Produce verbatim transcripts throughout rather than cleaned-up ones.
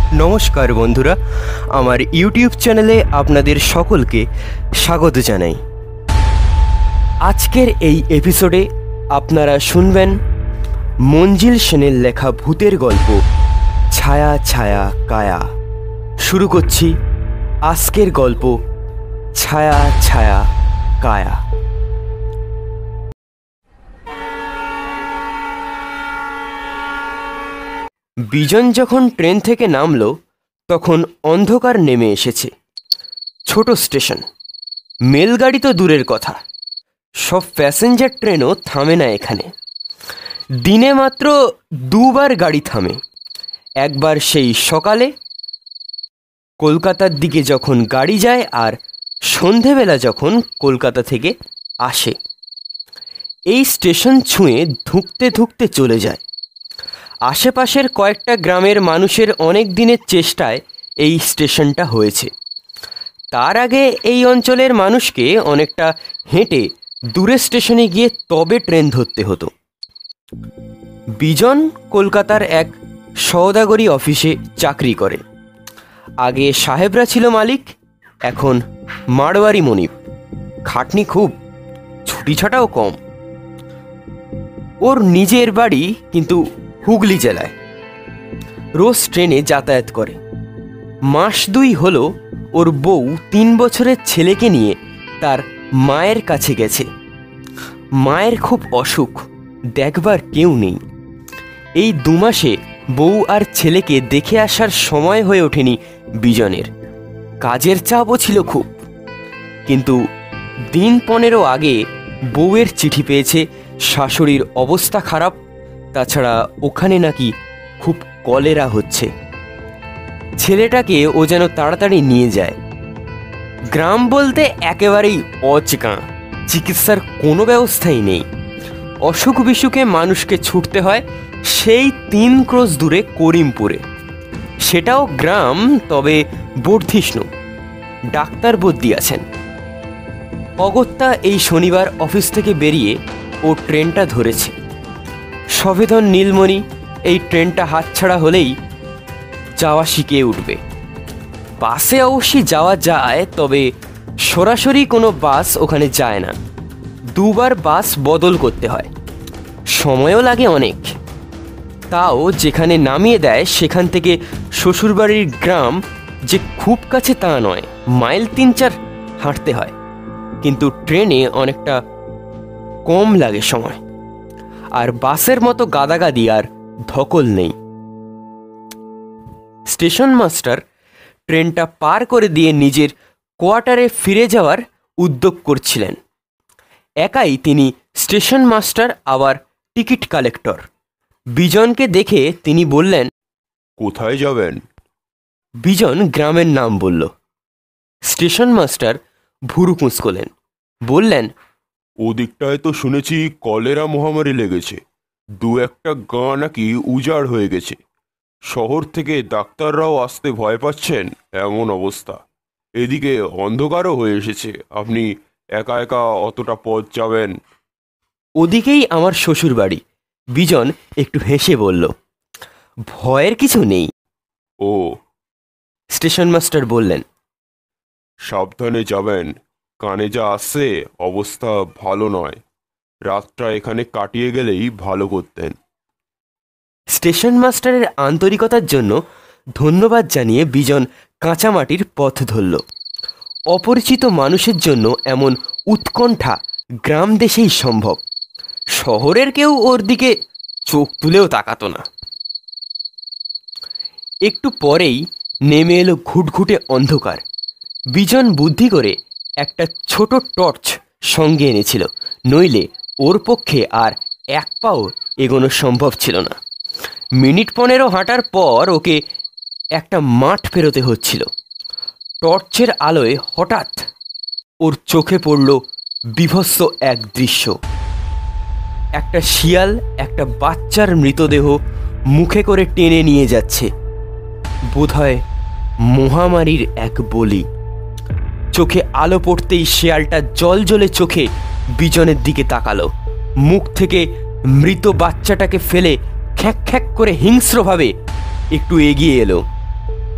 নমস্কার বন্ধুরা, আমার ইউটিউব চ্যানেলে আপনাদের সকলকে স্বাগত জানাই। আজকের এই এপিসোডে আপনারা শুনবেন মঞ্জিল সেনের লেখা ভূতের গল্প ছায়া ছায়া কায়া। শুরু করছি আজকের গল্প ছায়া ছায়া কায়া। বিজন যখন ট্রেন থেকে নামল তখন অন্ধকার নেমে এসেছে। ছোট স্টেশন, মেলগাড়ি তো দূরের কথা, সব প্যাসেঞ্জার ট্রেনও থামে না এখানে। দিনে মাত্র দুবার গাড়ি থামে। একবার সেই সকালে কলকাতার দিকে যখন গাড়ি যায়, আর সন্ধেবেলা যখন কলকাতা থেকে আসে। এই স্টেশন ছুঁয়ে ধুঁকতে ধুঁকতে চলে যায়। আশেপাশের কয়েকটা গ্রামের মানুষের অনেক দিনের চেষ্টায় এই স্টেশনটা হয়েছে। তার আগে এই অঞ্চলের মানুষকে অনেকটা হেঁটে দূরের স্টেশনে গিয়ে তবে ট্রেন ধরতে হতো। বিজন কলকাতার এক সওদাগরি অফিসে চাকরি করে। আগে সাহেবরা ছিল মালিক, এখন মারওয়ারি মনিব। খাটনি খুব, ছুটি ছাটাও কম। ওর নিজের বাড়ি কিন্তু হুগলি জেলায়। রোজ ট্রেনে যাতায়াত করে। মাস দুই হলো ওর বউ তিন বছরের ছেলেকে নিয়ে তার মায়ের কাছে গেছে। মায়ের খুব অসুখ, দেখবার কেউ নেই। এই দু মাসে বউ আর ছেলেকে দেখে আসার সময় হয়ে ওঠেনি বিজনের। কাজের চাপও ছিল খুব। কিন্তু দিন পনেরো আগে বউয়ের চিঠি পেয়েছে শাশুড়ির অবস্থা খারাপ, তাছাড়া ওখানে নাকি খুব কলেরা হচ্ছে। ছেলেটাকে ও যেন তাড়াতাড়ি নিয়ে যায়। গ্রাম বলতে একেবারেই অচেকা, চিকিৎসার কোনো ব্যবস্থাই নেই। অসুখ বিসুখে মানুষকে ছুটতে হয় সেই তিন ক্রোশ দূরে করিমপুরে। সেটাও গ্রাম, তবে বর্ধিষ্ণু। ডাক্তার বদ্যি আছেন। অগত্যা এই শনিবার অফিস থেকে বেরিয়ে ও ট্রেনটা ধরেছে। সবেধন নীলমণি এই ট্রেনটা হাতছাড়া হলেই যাওয়া শিখিয়ে উঠবে। বাসে অবশ্যই যাওয়া যায়, তবে সরাসরি কোনো বাস ওখানে যায় না। দুবার বাস বদল করতে হয়, সময়ও লাগে অনেক। তাও যেখানে নামিয়ে দেয় সেখান থেকে শ্বশুরবাড়ির গ্রাম যে খুব কাছে তা নয়, মাইল তিন চার হাঁটতে হয়। কিন্তু ট্রেনে অনেকটা কম লাগে সময়, আর বাসের মতো গাদাগাদি আর ধকল নেই। স্টেশন মাস্টার ট্রেনটা পার করে দিয়ে নিজের কোয়ার্টারে ফিরে যাওয়ার উদ্যোগ করছিলেন। একাই তিনি স্টেশন মাস্টার, আবার টিকিট কালেক্টর। বিজনকে দেখে তিনি বললেন, কোথায় যাবেন? বিজন গ্রামের নাম বলল। স্টেশন মাস্টার ভুরু কুঁচকলেন, বললেন, ওদিকটায় তো শুনেছি কলেরা মহামারী লেগেছে। দু একটা গাঁ নাকি উজাড় হয়ে গেছে। শহর থেকে ডাক্তাররাও আসতে ভয় পাচ্ছেন, এমন অবস্থা। এদিকে অন্ধকারও হয়ে এসেছে। আপনি একা একা অতটা পথ যাবেন? ওদিকেই আমার শ্বশুর বাড়ি। বিজন একটু হেসে বলল, ভয়ের কিছু নেই। ও, স্টেশন মাস্টার বললেন, সাবধানে যাবেন। কানে যা আসছে অবস্থা ভালো নয়। রাতটা এখানে কাটিয়ে গেলেই ভালো করতেন। স্টেশন মাস্টারের আন্তরিকতার জন্য ধন্যবাদ জানিয়ে বিজন কাঁচামাটির পথ ধরল। অপরিচিত মানুষের জন্য এমন উৎকণ্ঠা গ্রাম দেশেই সম্ভব। শহরের কেউ ওর দিকে চোখ তুলেও তাকাতো না। একটু পরেই নেমে এলো ঘুটঘুটে অন্ধকার। বিজন বুদ্ধি করে একটা ছোট টর্চ সঙ্গে এনেছিল, নইলে ওর পক্ষে আর এক পাও এগোনো সম্ভব ছিল না। মিনিট পনেরো হাঁটার পর ওকে একটা মাঠ পেরোতে হচ্ছিল। টর্চের আলোয় হঠাৎ ওর চোখে পড়ল বীভৎস এক দৃশ্য। একটা শিয়াল একটা বাচ্চার মৃতদেহ মুখে করে টেনে নিয়ে যাচ্ছে। বোধহয় মহামারীর এক বলি। চোখে আলো পড়তেই শিয়ালটা জলজলে চোখে বিজনের দিকে তাকালো। মুখ থেকে মৃত বাচ্চাটাকে ফেলে খ্যাক খ্যাক করে হিংস্রভাবে একটু এগিয়ে এলো।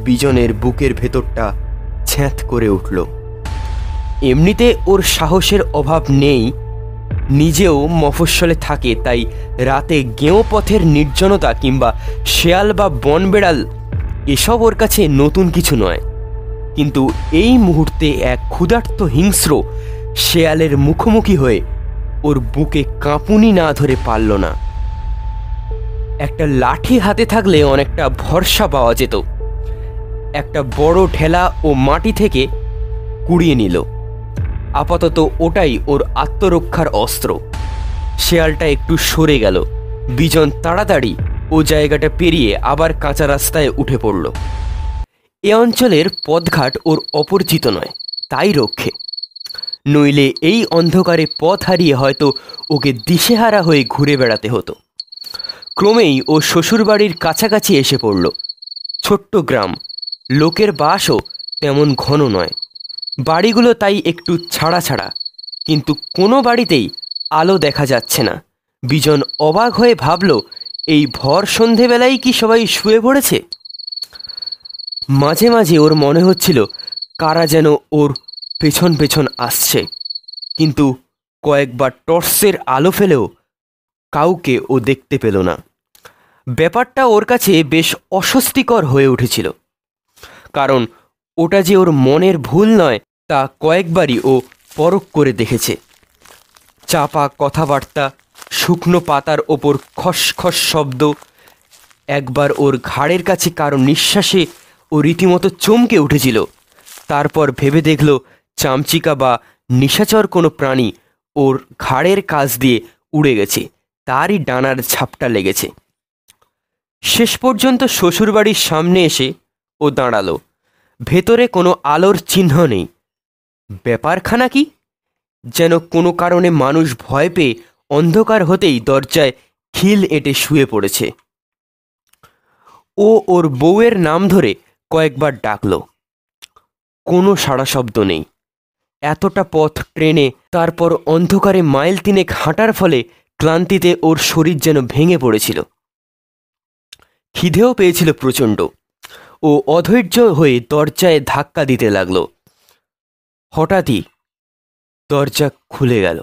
বিজনের বুকের ভেতরটা ছ্যাঁত করে উঠল। এমনিতে ওর সাহসের অভাব নেই, নিজেও মফস্বলে থাকে, তাই রাতে গেঁয়ো পথের নির্জনতা কিংবা শেয়াল বা বনবেড়াল এসব ওর কাছে নতুন কিছু নয়। কিন্তু এই মুহূর্তে এক ক্ষুধার্ত হিংস্র শেয়ালের মুখোমুখি হয়ে ওর বুকে কাঁপুনি না ধরে পারল না। একটা লাঠি হাতে থাকলে অনেকটা ভরসা পাওয়া যেত। একটা বড় ঢেলা ও মাটি থেকে কুড়িয়ে নিল। আপাতত ওটাই ওর আত্মরক্ষার অস্ত্র। শেয়ালটা একটু সরে গেল। বিজন তাড়াতাড়ি ও জায়গাটা পেরিয়ে আবার কাঁচা রাস্তায় উঠে পড়ল। এ অঞ্চলের পথঘাট ওর অপরিচিত নয়, তাই রক্ষে। নইলে এই অন্ধকারে পথ হারিয়ে হয়তো ওকে দিশেহারা হয়ে ঘুরে বেড়াতে হতো। ক্রমেই ও শ্বশুরবাড়ির কাছাকাছি এসে পড়ল। ছোট্ট গ্রাম, লোকের বাসও তেমন ঘন নয়। বাড়িগুলো তাই একটু ছাড়া ছাড়া, কিন্তু কোনো বাড়িতেই আলো দেখা যাচ্ছে না। বিজন অবাক হয়ে ভাবল, এই ভর সন্ধেবেলায় কি সবাই শুয়ে পড়েছে? মাঝে মাঝে ওর মনে হচ্ছিল কারা যেন ওর পেছন পেছন আসছে, কিন্তু কয়েকবার টর্চের আলো ফেলেও কাউকে ও দেখতে পেল না। ব্যাপারটা ওর কাছে বেশ অস্বস্তিকর হয়ে উঠেছিল, কারণ ওটা যে ওর মনের ভুল নয় তা কয়েকবারই ও পরখ করে দেখেছে। চাপা কথাবার্তা, শুকনো পাতার ওপর খসখস শব্দ। একবার ওর ঘাড়ের কাছে কারো নিঃশ্বাসে ও রীতিমতো চমকে উঠেছিল। তারপর ভেবে দেখল চামচিকা বা নিশাচর কোনো প্রাণী ওর ঘাড়ের কাছ দিয়ে উড়ে গেছে, তারই ডানার ঝাপটা লেগেছে। শেষ পর্যন্ত শ্বশুরবাড়ির সামনে এসে ও দাঁড়ালো। ভেতরে কোনো আলোর চিহ্ন নেই। ব্যাপারখানা কি? যেন কোনো কারণে মানুষ ভয় পেয়ে অন্ধকার হতেই দরজায় খিল এঁটে শুয়ে পড়েছে। ও ওর বউয়ের নাম ধরে কয়েকবার ডাকল, কোনো সাড়া শব্দ নেই। এতটা পথ ট্রেনে, তারপর অন্ধকারে মাইল তিনেক হাঁটার ফলে ক্লান্তিতে ওর শরীর যেন ভেঙে পড়েছিল। খিদেও পেয়েছিল প্রচণ্ড। ও অধৈর্য হয়ে দরজায় ধাক্কা দিতে লাগলো। হঠাৎই দরজা খুলে গেল।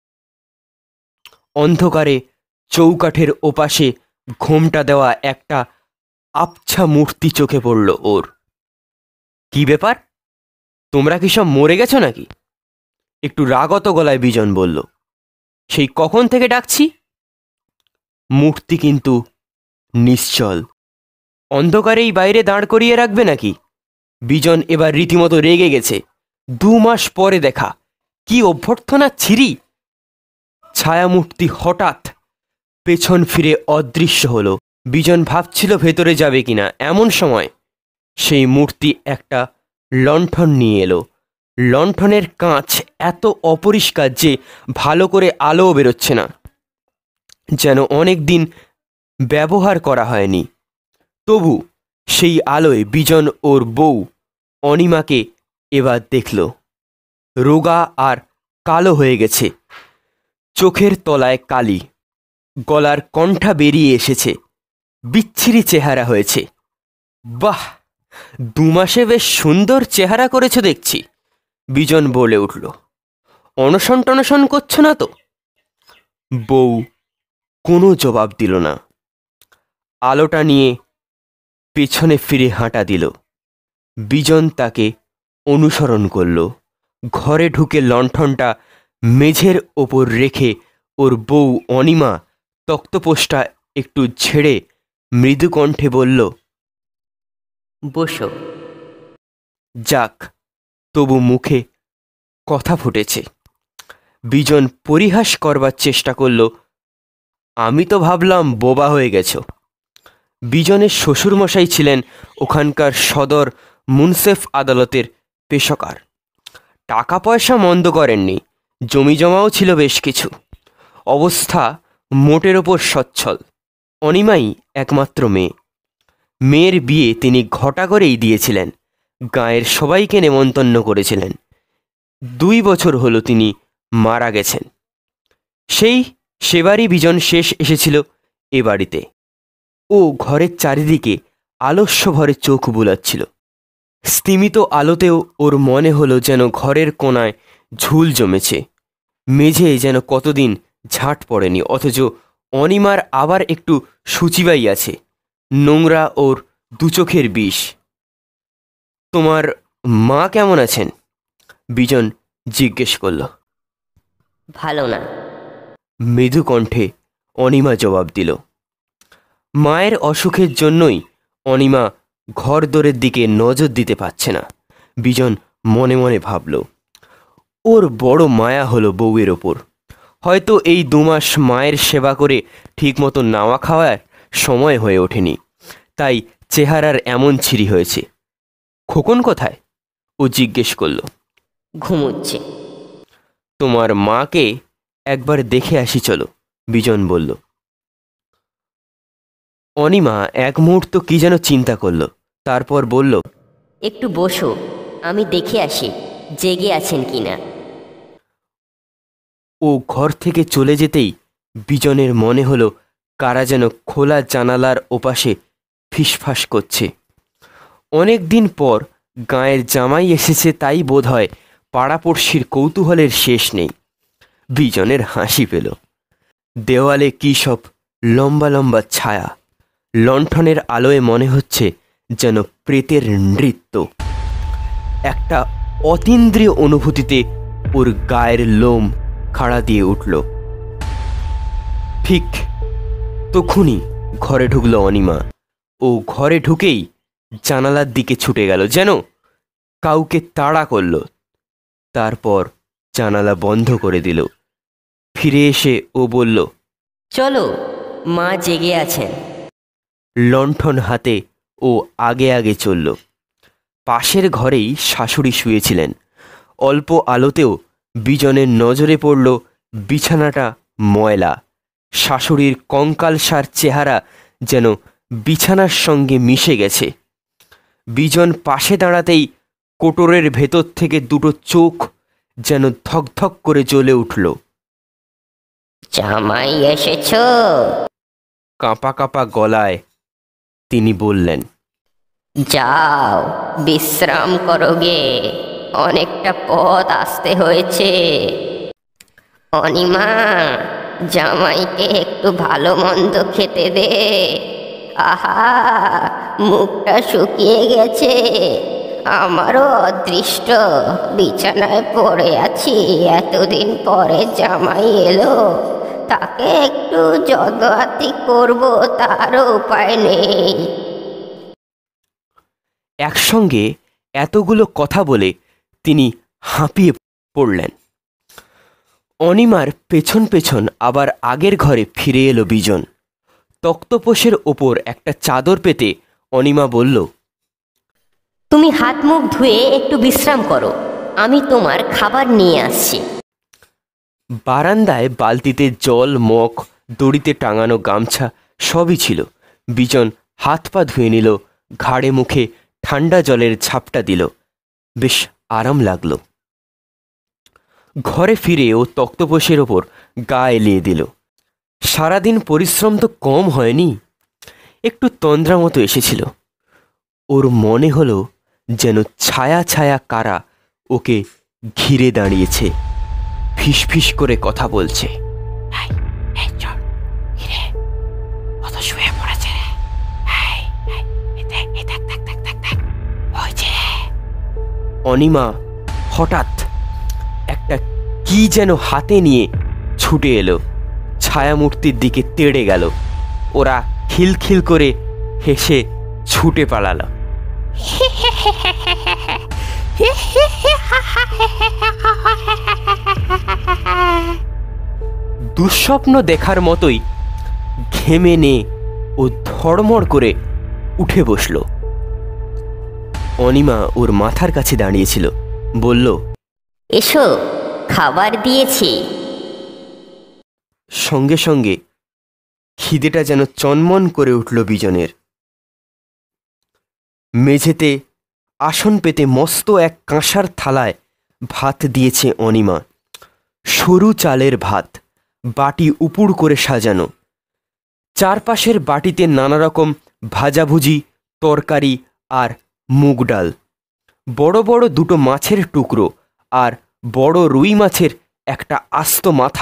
অন্ধকারে চৌকাঠের ওপাশে ঘোমটা দেওয়া একটা আবছা মূর্তি চোখে পড়ল ওর। কি ব্যাপার, তোমরা কি সব মরে গেছো নাকি? একটু রাগত গলায় বিজন বলল। সেই কখন থেকে ডাকছি। মূর্তি কিন্তু নিশ্চল। অন্ধকারেই বাইরে দাঁড় করিয়ে রাখবে নাকি? বিজন এবার রীতিমতো রেগে গেছে। দু মাস পরে দেখা, কি অভ্যর্থনা ছিরি! ছায়ামূর্তি হঠাৎ পেছন ফিরে অদৃশ্য হলো। বিজন ভাবছিল ভেতরে যাবে কিনা, এমন সময় সেই মূর্তি একটা লণ্ঠন নিয়ে এলো। লণ্ঠনের কাঁচ এত অপরিষ্কার যে ভালো করে আলোও বেরোচ্ছে না, যেন অনেক দিন ব্যবহার করা হয়নি। তবু সেই আলোয় বিজন ওর বউ অনিমাকে এবার দেখল। রোগা আর কালো হয়ে গেছে, চোখের তলায় কালি, গলার কণ্ঠা বেরিয়ে এসেছে, বিচ্ছিরি চেহারা হয়েছে। বাহ, দু মাসে বেশ সুন্দর চেহারা করেছ দেখছি, বিজন বলে উঠল। অনশন টনশন করছো না তো? বউ কোনো জবাব দিল না। আলোটা নিয়ে পেছনে ফিরে হাঁটা দিল। বিজন তাকে অনুসরণ করল। ঘরে ঢুকে লণ্ঠনটা মেঝের ওপর রেখে ওর বউ অনিমা তক্তপোষটা একটু ঝেড়ে মৃদু কণ্ঠে বলল, বসো। যাক, তবু মুখে কথা ফুটেছে। বিজন পরিহাস করবার চেষ্টা করল, আমি তো ভাবলাম বোবা হয়ে গেছ। বিজনের শ্বশুরমশাই ছিলেন ওখানকার সদর মুনসেফ আদালতের পেশকার। টাকা পয়সা মন্দ করেননি, জমি জমাও ছিল বেশ কিছু। অবস্থা মোটের ওপর সচ্ছল। অনিমাই একমাত্র মেয়ে। মেয়ের বিয়ে তিনি ঘটা করেই দিয়েছিলেন। গাঁয়ের সবাইকে নেমন্তন্ন করেছিলেন। দুই বছর হলো তিনি মারা গেছেন। সেই সেবারই বিজন শেষ এসেছিল এ বাড়িতে। ও ঘরের চারিদিকে আলস্য ভরে চোখ বুলাচ্ছিল। স্তিমিত আলোতেও ওর মনে হলো যেন ঘরের কোণায় ঝুল জমেছে, মেঝে যেন কতদিন ঝাঁট পড়েনি, অথচ অনিমার আবার একটু সূচিবাই আছে, নোংরা ওর দু চোখের বিষ। তোমার মা কেমন আছেন? বিজন জিজ্ঞেস করল। ভালো না। মৃদু কণ্ঠে অনিমা জবাব দিল। মায়ের অসুখের জন্যই অনিমা ঘর দোরের দিকে নজর দিতে পারছে না। বিজন মনে মনে ভাবল, ওর বড় মায়া হলো বউয়ের ওপর। হয়তো এই দুমাস মায়ের সেবা করে ঠিকমতো নাওয়া খাওয়ার সময় হয়ে ওঠেনি, তাই চেহারার এমন ছিরি হয়েছে। খোকন কোথায়? ও জিজ্ঞেস করল। ঘুমোচ্ছে। তোমার মাকে একবার দেখে আসি চলো, বিজন বলল। অনিমা এক মুহূর্ত কি যেন চিন্তা করল, তারপর বলল, একটু বসো, আমি দেখে আসি জেগে আছেন কিনা। ও ঘর থেকে চলে যেতেই বিজনের মনে হলো কারা যেন খোলা জানালার ওপাশে ফিসফাস করছে। অনেক দিন পর গাঁয়ের জামাই এসেছে, তাই বোধ হয় পাড়াপড়শির কৌতূহলের শেষ নেই। বিজনের হাসি পেল। দেওয়ালে কী সব লম্বা লম্বা ছায়া, লণ্ঠনের আলোয় মনে হচ্ছে যেন প্রেতের নৃত্য। একটা অতীন্দ্রিয় অনুভূতিতে ওর গায়ের লোম খাড়া দিয়ে উঠল। ঠিক তখনই ঘরে ঢুকল অনিমা। ও ঘরে ঢুকেই জানালার দিকে ছুটে গেল, যেন কাউকে তাড়া করল। তারপর জানালা বন্ধ করে দিল। ফিরে এসে ও বলল, চলো, মা জেগে আছেন। লণ্ঠন হাতে ও আগে আগে চলল। পাশের ঘরেই শাশুড়ি শুয়েছিলেন। অল্প আলোতেও বিজনের নজরে পড়ল বিছানাটা ময়লা। শাশুড়ির কঙ্কালসার চেহারা যেন বিছানার সঙ্গে মিশে গেছে। বিজন পাশে দাঁড়াতেই কোটরের ভেতর থেকে দুটো চোখ যেন ধকধক করে জ্বলে উঠল। জামাই এসেছ? কাঁপা কাঁপা গলায় তিনি বললেন। যাও, বিশ্রাম করো গে, অনেকটা পথ আসতে হয়েছে। অনিমা, জামাইকে একটু ভালো মন্দ খেতে দে। আহা, মুখটা শুকিয়ে গেছে। আমারও অদৃষ্ট, বিছানায় পড়ে আছি, এতদিন পরে জামাই এলো, তাকে একটু যত্নআতি করবো, তারও উপায় নেই। একসঙ্গে এতগুলো কথা বলে তিনি হাঁপিয়ে পড়লেন। অনিমার পেছন পেছন আবার আগের ঘরে ফিরে এলো বিজন। তক্তপোষের ওপর একটা চাদর পেতে অনিমা বলল, তুমি হাত মুখ ধুয়ে একটু বিশ্রাম করো, আমি তোমার খাবার নিয়ে আসছি। বারান্দায় বালতিতে জল, মগ, দড়িতে টাঙানো গামছা সবই ছিল। বিজন হাত পা ধুয়ে নিল, ঘাড়ে মুখে ঠান্ডা জলের ঝাপটা দিল। বেশ আরাম লাগলো। ঘরে ফিরে ও তক্তপোষের ওপর গা এলিয়ে দিল। সারাদিন পরিশ্রম তো কম হয়নি, একটু তন্দ্রা মতো এসেছিল। ওর মনে হলো যেন ছায়া ছায়া কারা ওকে ঘিরে দাঁড়িয়েছে, ফিসফিস করে কথা বলছে। অনিমা হঠাৎ একটা কি যেন হাতে নিয়ে ছুটে এলো, ছায়ামূর্তির দিকে তেড়ে গেল। ওরা খিলখিল করে হেসে ছুটে পালালো। দুঃস্বপ্ন দেখার মতোই ঘেমে নে ও ধড়মড় করে উঠে বসল। অনিমা ওর মাথার কাছে দাঁড়িয়েছিল, বলল, এসো, খাবার দিয়েছি। সঙ্গে সঙ্গে খিদেটা যেন চনমন করে উঠল বিজনের। মেঝেতে আসন পেতে মস্ত এক কাঁসার থালায় ভাত দিয়েছে অনিমা। সরু চালের ভাত, বাটি উপুড় করে সাজানো। চারপাশের বাটিতে নানা রকম ভাজাভুজি, তরকারি আর মুগ ডাল। বড় বড় দুটো মাছের টুকরো আর বড় রুই মাছের একটা আস্ত মাথা।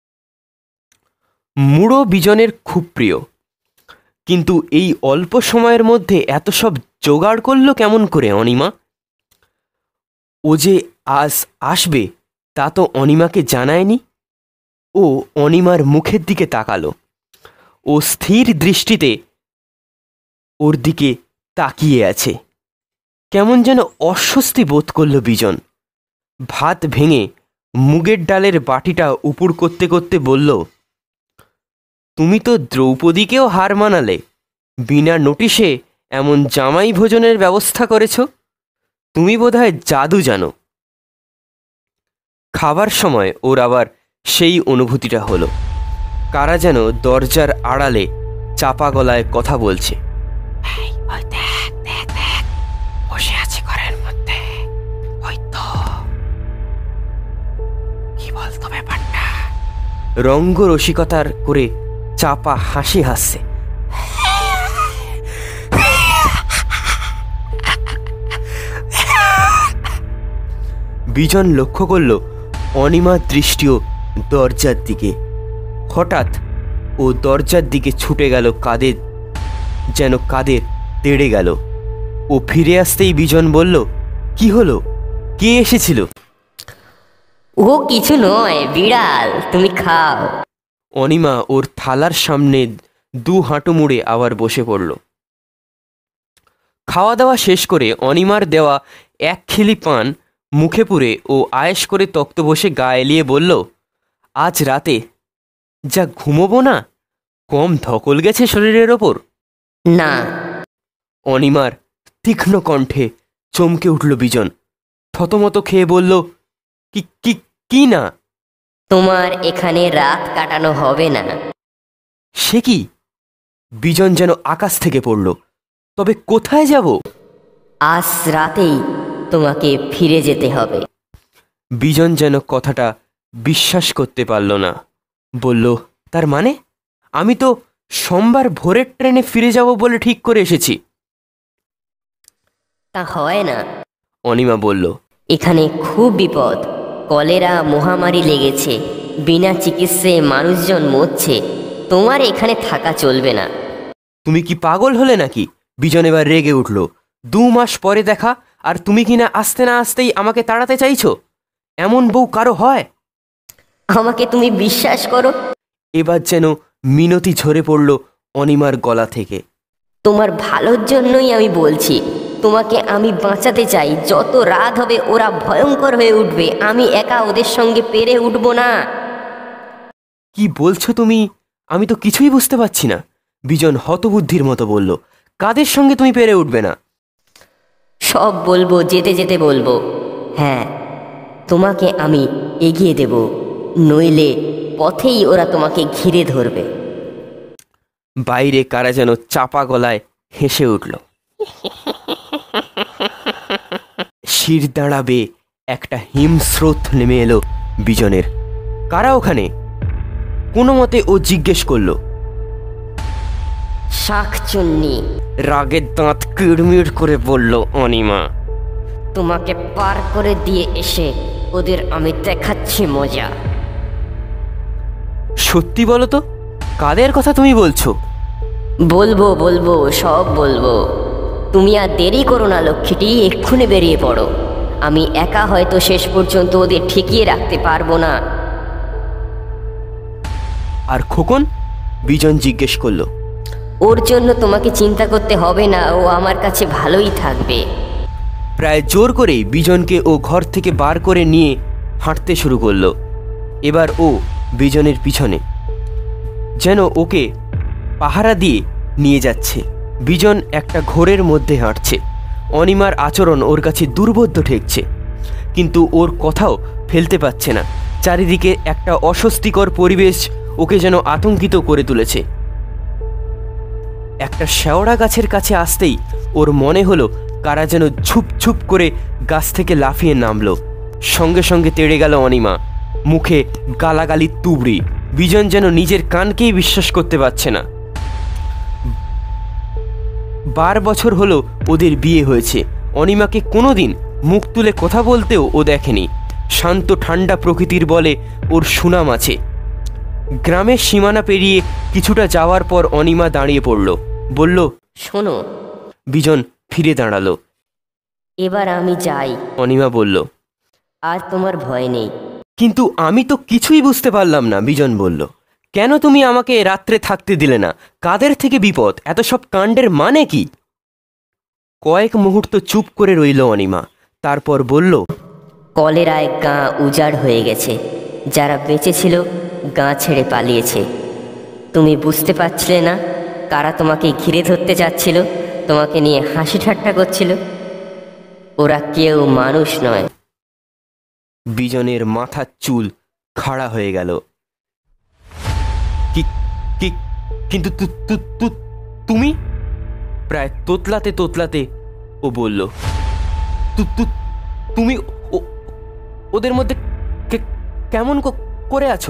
মুড়ো বিজনের খুব প্রিয়, কিন্তু এই অল্প সময়ের মধ্যে এত সব জোগাড় করলো কেমন করে অনিমা? ও যে আজ আসবে তা তো অনিমাকে জানায়নি। ও অনিমার মুখের দিকে তাকালো। ও স্থির দৃষ্টিতে ওর দিকে তাকিয়ে আছে। কেমন যেন অস্বস্তি বোধ করল বিজন। ভাত ভেঙে মুগের ডালের বাটিটা উপুড় করতে করতে বলল, তুমি তো দ্রৌপদীকেও হার মানালে। বিনা নোটিশে এমন জামাই ভোজনের ব্যবস্থা করেছ। তুমি বোধহয় জাদু জানো। খাবার সময় ওর আবার সেই অনুভূতিটা হলো, কারা যেন দরজার আড়ালে চাপা গলায় কথা বলছে। বসে আছে ঘরের মধ্যে, ওই তো। কি বলতো ব্যাপারটা? রঙ্গ রসিকতার করে চাপা হাসি হাসছে। বিজন লক্ষ্য করল অনিমার দৃষ্টিও দরজার দিকে। হঠাৎ ও দরজার দিকে ছুটে গেল, কাদের যেন কাদের তেড়ে গেল। ও ফিরে আসতেই বিজন বলল, কি হলো? কে এসেছিল? ও কিছু নয়, বিড়াল, তুমি খাও। অনিমা ওর থালার সামনে দু হাঁটু মুড়ে আবার বসে পড়ল। খাওয়া দাওয়া শেষ করে অনিমার দেওয়া এক খিলি পান মুখে পুরে ও আয়েশ করে তক্ত বসে গা এলিয়ে বলল, আজ রাতে যা ঘুমোবো না, কম ধকল গেছে শরীরের ওপর? না। অনিমার তীক্ষ্ণ কণ্ঠে চমকে উঠল বিজন। থতমত খেয়ে বলল, কি কি কি না? তোমার এখানে রাত কাটানো হবে না। সে কি? বিজন যেন আকাশ থেকে পড়ল। তবে কোথায় যাব? আজ রাতেই তোমাকে ফিরে যেতে হবে। বিজন যেন কথাটা বিশ্বাস করতে পারল না। বলল, তার মানে? আমি তো সোমবার ভোরের ট্রেনে ফিরে যাব বলে ঠিক করে এসেছি। তা হয় না। অনিমা বলল, এখানে খুব বিপদ। কলেরা মহামারী লেগেছে, বিনা চিকিৎসায় মানুষজন মরছে। তোমার এখানে থাকা চলবে না। তুমি কি পাগল হলে নাকি? বিজন এবার রেগে উঠল। দু মাস পরে দেখা, আর তুমি কিনা আসতে না আসতেই আমাকে তাড়াতে চাইছো? এমন বউ কারো হয়? আমাকে তুমি বিশ্বাস করো। এবার যেন মিনতি ঝরে পড়ল অনিমার গলা থেকে। তোমার ভালোর জন্যই আমি বলছি। তোমাকে আমি বাঁচাতে চাই। যত রাত হবে ওরা ভয়ঙ্কর হয়ে উঠবে। আমি একা ওদের সঙ্গে পেরে উঠব না। কি বলছো তুমি? আমি তো কিছুই বুঝতে পারছি না। বিজন হতবুদ্ধির মতো বলল, কাদের সঙ্গে তুমি পেরে উঠবে না? সব বলবো, যেতে যেতে বলবো। হ্যাঁ, তোমাকে আমি এগিয়ে দেব, নইলে পথেই ওরা তোমাকে ঘিরে ধরবে। বাইরে কারা যেন চাপা গলায় হেসে উঠল। শির দাঁড়াবে একটা হিমস্রোত নেমে এলো বিজনের। কারা ওখানে? কোনো মতে ও জিজ্ঞেস করল। শাকচুন্নি। রাগের দাঁত কিড়মিড় করে বলল অনিমা। তোমাকে পার করে দিয়ে এসে ওদের আমি দেখাচ্ছি মজা। সত্যি বলো তো, কাদের কথা তুমি বলছো? বলবো বলবো, সব বলবো। তুমি আর দেরি করো না লক্ষ্মীটি, এক্ষুনি বেরিয়ে পড়ো। আমি একা হয়তো শেষ পর্যন্ত ওদের ঠেকিয়ে রাখতে পারবো না। আর খোকন? বিজন জিজ্ঞেস করলো। ওর জন্য তোমাকে চিন্তা করতে হবে না, ও আমার কাছে ভালোই থাকবে। প্রায় জোর করেই বিজনকে ও ঘর থেকে বার করে নিয়ে হাঁটতে শুরু করলো। এবার ও বিজনের পিছনে, যেন ওকে পাহারা দিয়ে নিয়ে যাচ্ছে। বিজন একটা ঘোরের মধ্যে হাঁটছে। অনিমার আচরণ ওর কাছে দুর্বোধ্য ঠেকছে, কিন্তু ওর কথাও ফেলতে পারছে না। চারিদিকে একটা অস্বস্তিকর পরিবেশ ওকে যেন আতঙ্কিত করে তুলেছে। একটা শেওড়া গাছের কাছে আসতেই ওর মনে হলো কারা যেন ঝুপ ঝুপ করে গাছ থেকে লাফিয়ে নামলো। সঙ্গে সঙ্গে তেড়ে গেল অনিমা, মুখে গালাগালি তুবড়ি। বিজন যেন নিজের কানকেই বিশ্বাস করতে পারছে না। বার বছর হলো ওদের বিয়ে হয়েছে। অনিমাকে কোনোদিন মুখ তুলে কথা বলতেও ও দেখেনি। শান্ত ঠান্ডা প্রকৃতির বলে ওর সুনাম আছে। গ্রামের সীমানা পেরিয়ে কিছুটা যাওয়ার পর অনিমা দাঁড়িয়ে পড়ল, বলল, শোনো, বিজন ফিরে দাঁড়ালো। এবার আমি যাই। অনিমা বলল, আর তোমার ভয় নেই। কিন্তু আমি তো কিছুই বুঝতে পারলাম না। বিজন বলল, কেন তুমি আমাকে রাত্রে থাকতে দিলে না? কাদের থেকে বিপদ? এত সব কাণ্ডের মানে কি? কয়েক মুহূর্ত চুপ করে রইল অনিমা, তারপর বলল, কলেরায় গা উজাড় হয়ে গেছে। যারা বেঁচে ছিল গা ছেড়ে পালিয়েছে। তুমি বুঝতে পারছিলে না কারা তোমাকে ঘিরে ধরতে চাচ্ছিল, তোমাকে নিয়ে হাসি ঠাট্টা করছিল? ওরা কেউ মানুষ নয়। বিজনের মাথার চুল খাড়া হয়ে গেল। কি কি কিন্তু তু- তু- তু- তুমি? প্রায় তোতলাতে তোতলাতে ও বলল, তু- তু- তুমি ও- ওদের মধ্যে কে- কেমন ক- করে আছো?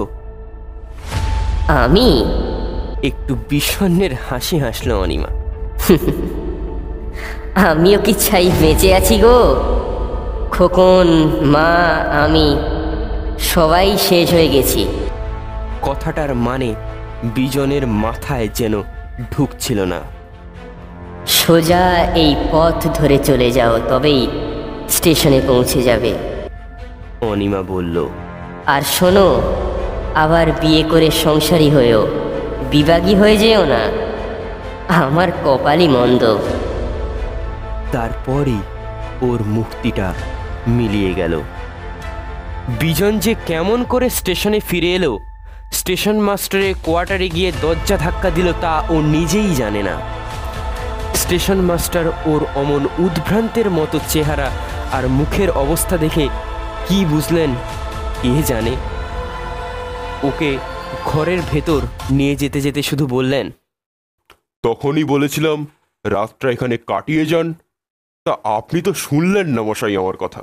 আমি? একটু বিষণ্ণের হাসি হাসল অনিমা। আমিও কি চাই বেঁচে আছি গো। খোকন, মা, আমি সবাই শেষ হয়ে গেছি। কথাটার মানে বিজনের মাথায় যেন ঢুকছিল না। সোজা এই পথ ধরে চলে যাও, তবেই স্টেশনে পৌঁছে যাবে। অনিমা বলল, আর শোনো, আবার বিয়ে করে সংসারী হয়েও বিভাগী হয়ে যেও না। আমার কপালই মন্দ। তারপরই ওর মুক্তিটা মিলিয়ে গেল। বিজন যে কেমন করে স্টেশনে ফিরে এলো, স্টেশন মাস্টারের কোয়ার্টারে গিয়ে দরজা ধাক্কা দিল, তা ও নিজেই জানে না। স্টেশন মাস্টার ওর অমন উদ্ভ্রান্তের মতো চেহারা আর মুখের অবস্থা দেখে কি বুঝলেন কে জানে। ওকে ঘরের ভেতর নিয়ে যেতে যেতে শুধু বললেন, তখনই বলেছিলাম রাতটা এখানে কাটিয়ে যান, তা আপনি তো শুনলেন না মশাই আমার কথা।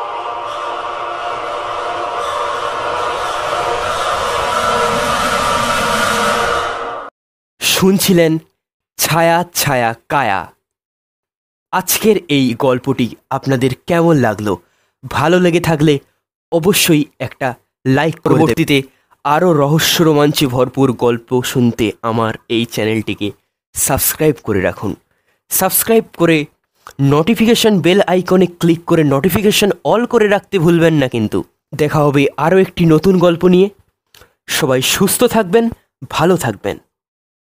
শুনছিলেন ছায়া ছায়া কায়া। আজকের এই গল্পটি আপনাদের কেমন লাগলো? ভালো লেগে থাকলে অবশ্যই একটা লাইক। পরবর্তীতে আরও রহস্য রোমাঞ্চে ভরপুর গল্প শুনতে আমার এই চ্যানেলটিকে সাবস্ক্রাইব করে রাখুন। সাবস্ক্রাইব করে নোটিফিকেশন বেল আইকনে ক্লিক করে নোটিফিকেশন অল করে রাখতে ভুলবেন না কিন্তু। দেখা হবে আরও একটি নতুন গল্প নিয়ে। সবাই সুস্থ থাকবেন, ভালো থাকবেন।